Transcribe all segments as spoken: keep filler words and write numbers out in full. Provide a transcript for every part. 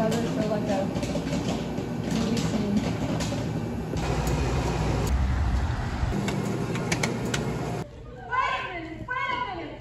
together for like a movie scene. Wait a minute! Wait a minute!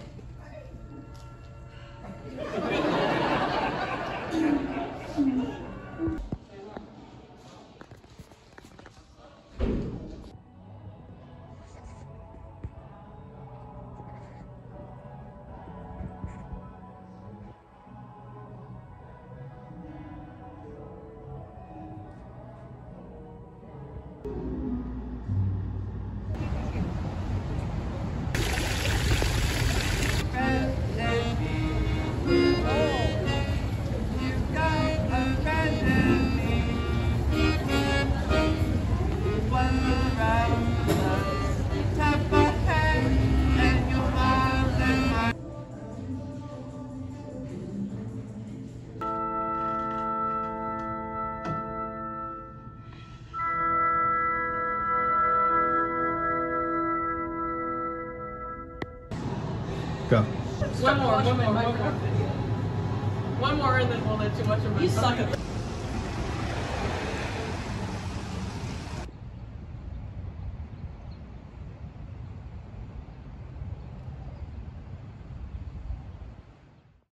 Go. One more, one more, one more. One more and then we'll let too much of it. You suck at this.